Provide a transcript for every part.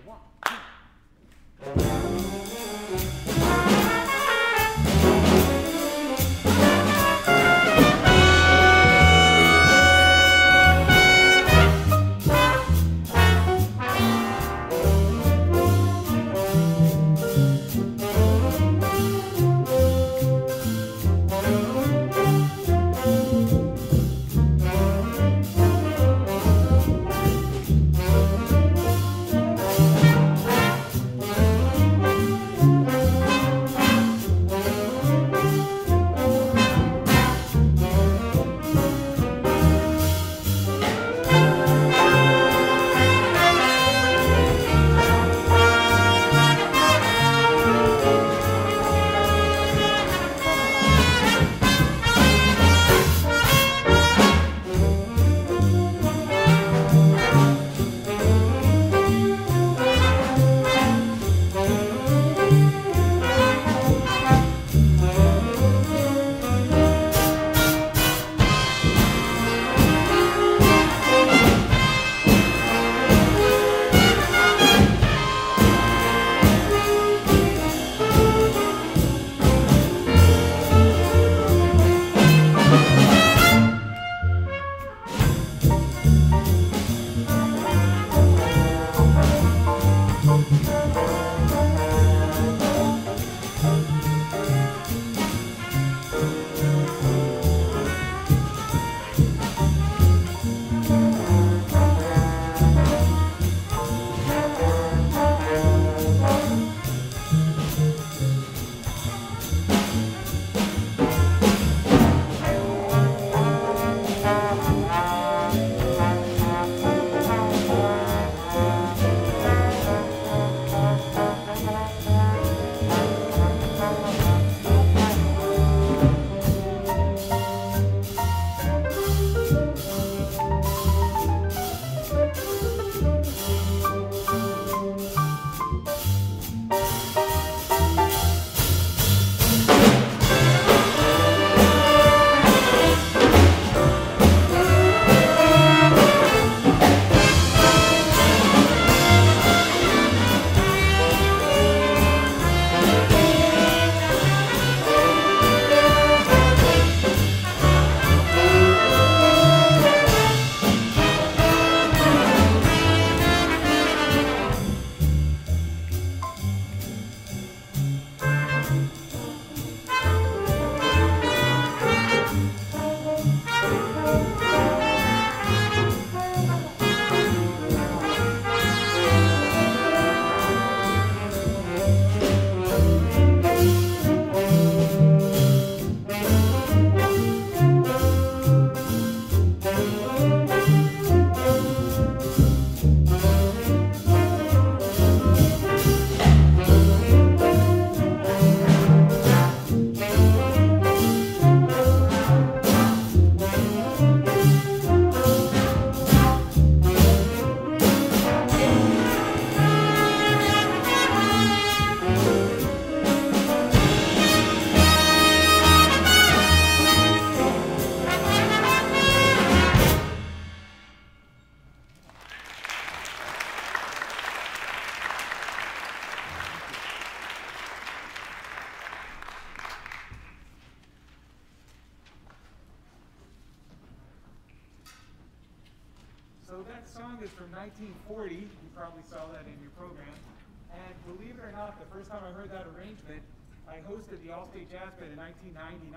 So that song is from 1940. You probably saw that in your program. And believe it or not, the first time I heard that arrangement, I hosted the All-State Jazz Band in 1999.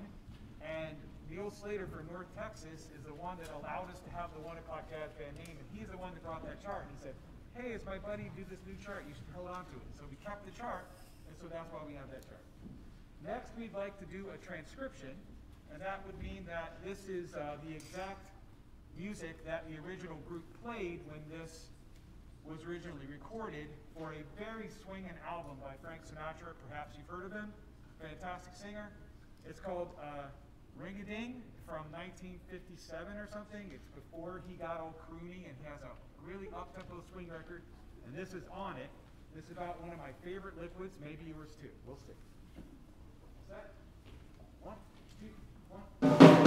And Neil Slater from North Texas is the one that allowed us to have the 1 O'Clock Jazz Band name. And he's the one that brought that chart. He said, hey, it's my buddy, do this new chart. You should hold on to it. So we kept the chart, and so that's why we have that chart. Next, we'd like to do a transcription. And that would mean that this is the exact music that the original group played when this was originally recorded for a very swinging album by Frank Sinatra. Perhaps you've heard of him. Fantastic singer. It's called Ring-a-Ding from 1957 or something. It's before he got all croony, and he has a really up-tempo swing record. And this is on it. This is about one of my favorite liquids, maybe yours too. We'll see. Set. 1, 2, 1.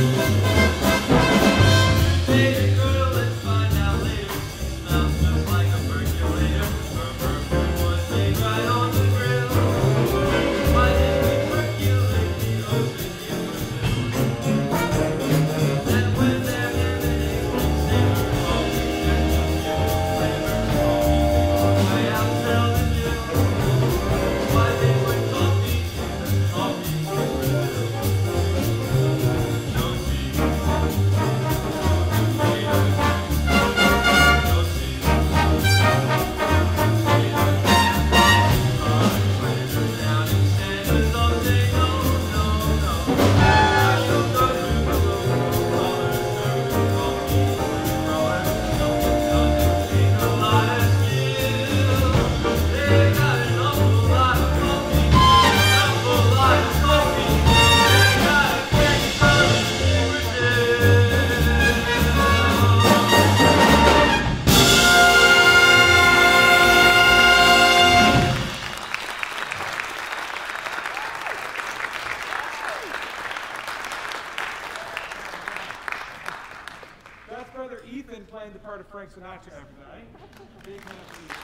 Ethan playing the part of Frank Sinatra, everybody. Big hand for Ethan.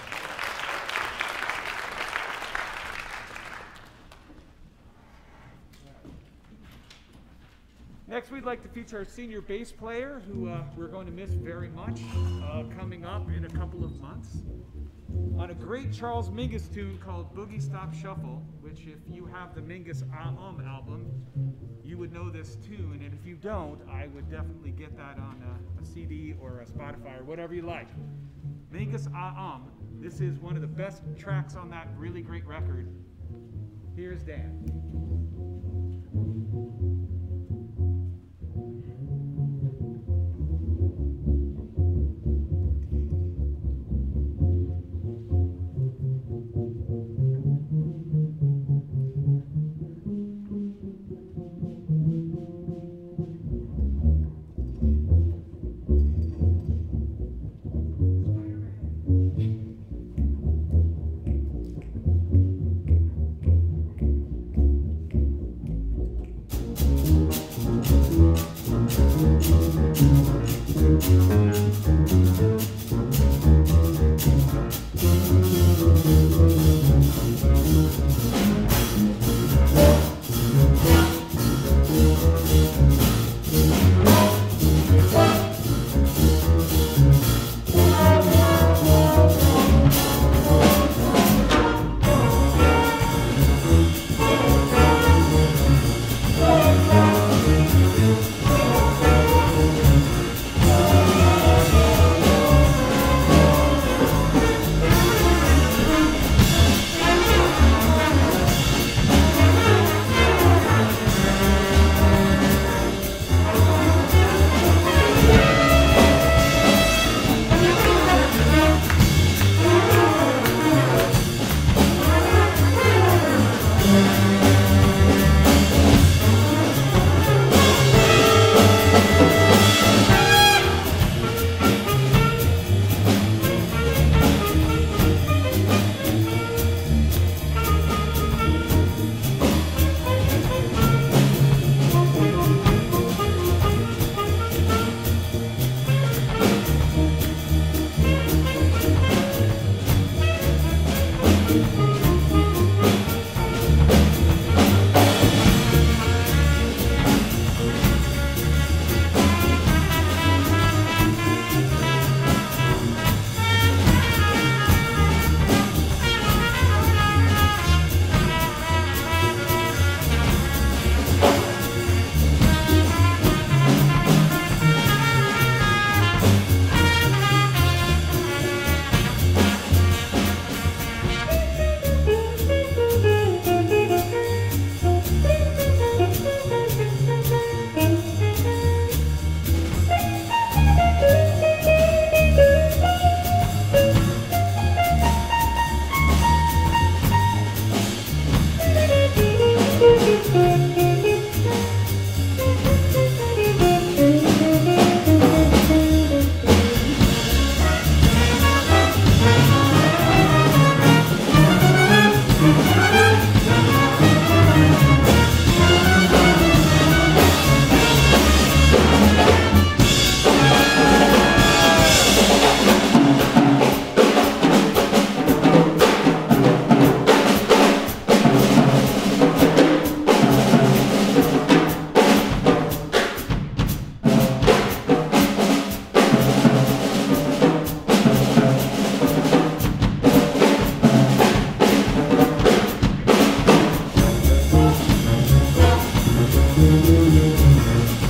Next, we'd like to feature our senior bass player, who we're going to miss very much, coming up in a couple of months, on a great Charles Mingus tune called Boogie Stop Shuffle, which if you have the Mingus album, you would know this tune, and if you don't, I would definitely get that on a CD or a Spotify or whatever you like. Mingus this is one of the best tracks on that really great record. Here's Dan.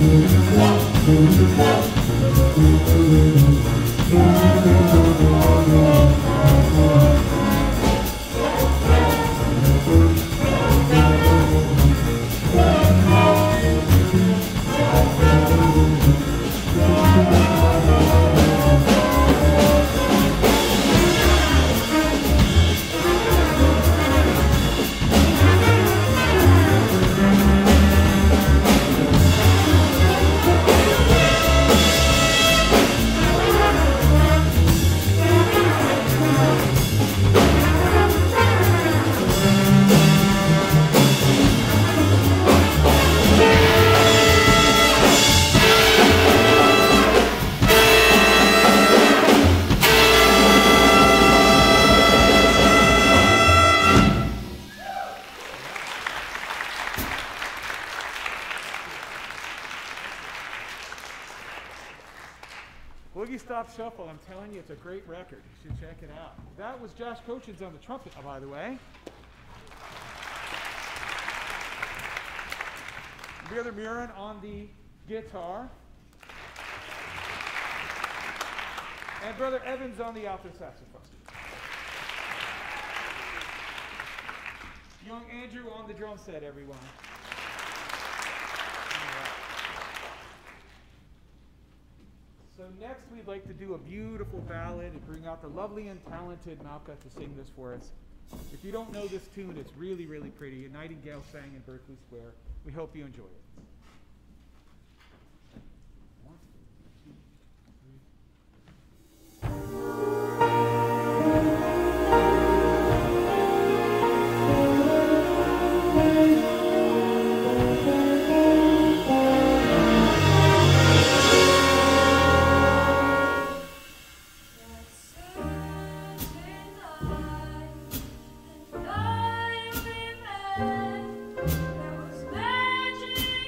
Boogie Stop Shuffle, I'm telling you, it's a great record. You should check it out. That was Josh Cochins on the trumpet, by the way. Brother Murin on the guitar. And Brother Evans on the alto saxophone. Young Andrew on the drum set, everyone. So next we'd like to do a beautiful ballad and bring out the lovely and talented Malka to sing this for us. If you don't know this tune, it's really, really pretty. A Nightingale sang in Berkeley Square. We hope you enjoy it. There was magic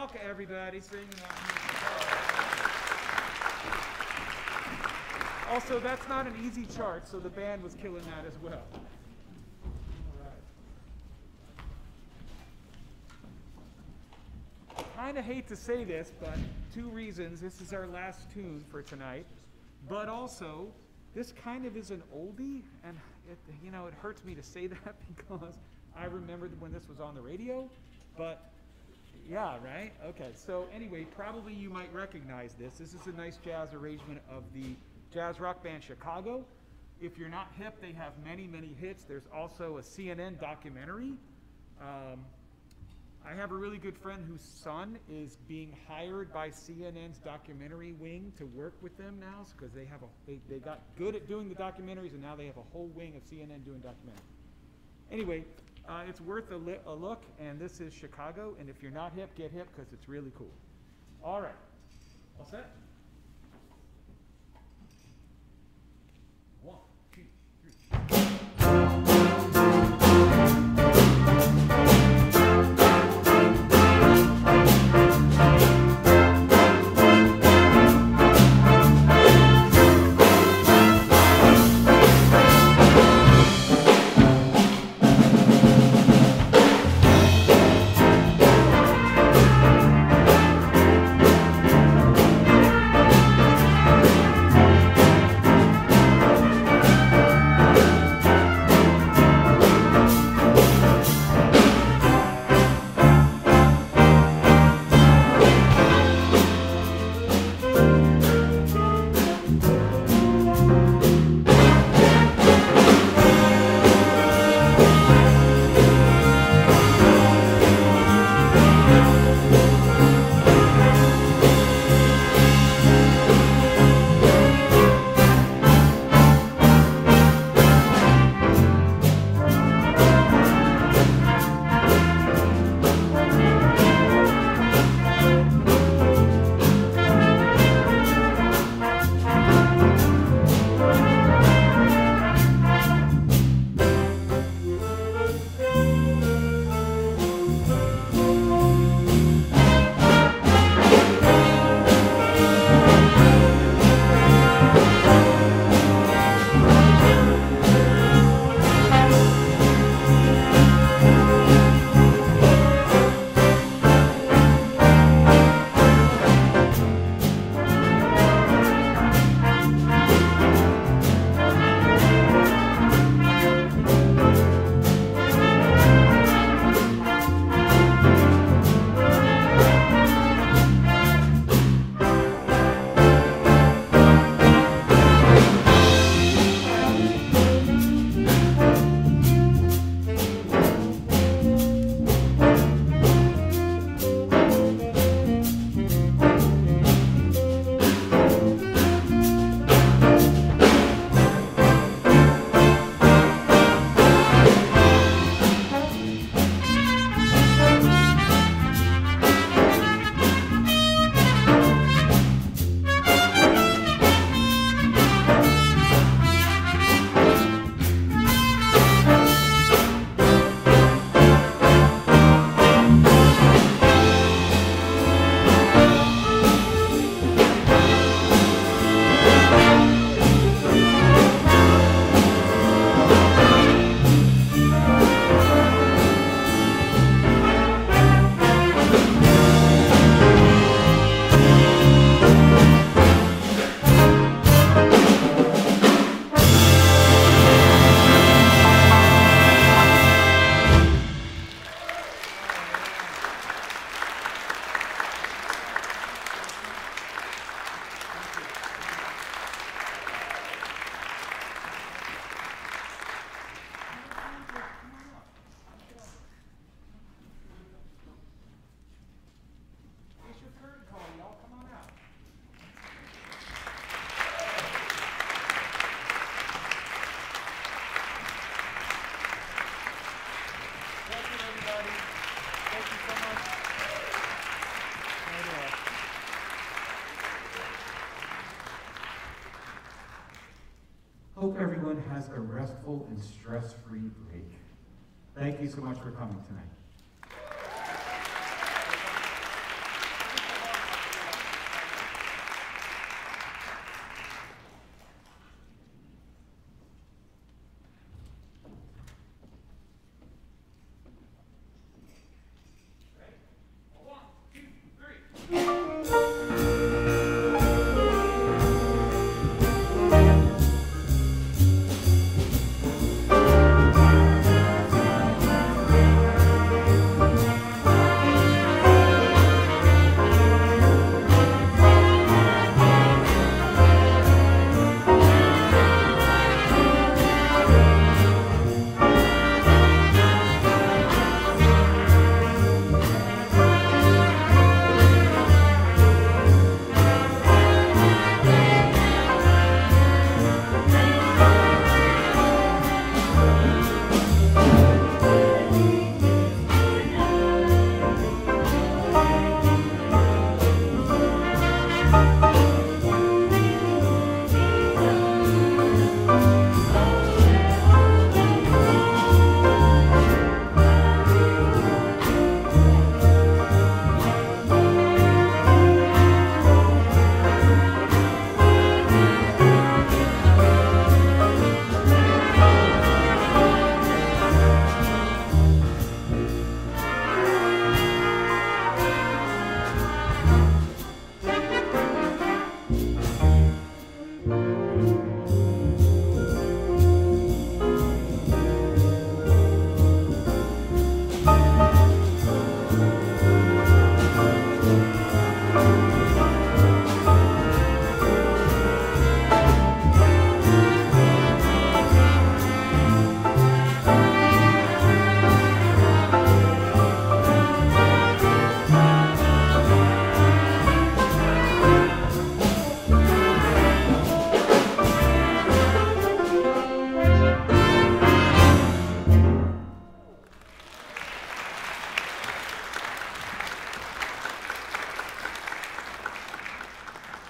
polka, everybody, singing that. Also, that's not an easy chart, so the band was killing that as well. Kind of hate to say this, but 2 reasons. This is our last tune for tonight, but also this kind of is an oldie, and it hurts me to say that because I remembered when this was on the radio, but yeah, right? Okay, so anyway, probably you might recognize this. This is a nice jazz arrangement of the jazz rock band Chicago. If you're not hip, they have many, many hits. There's also a CNN documentary. I have a really good friend whose son is being hired by CNN's documentary wing to work with them now, because they got good at doing the documentaries, and now they have a whole wing of CNN doing documentaries. Anyway, it's worth a look, and this is Chicago, and if you're not hip, get hip, because it's really cool. All right. All set? 1, 2, 3. Hope everyone has a restful and stress-free break. Thank you so much for coming tonight.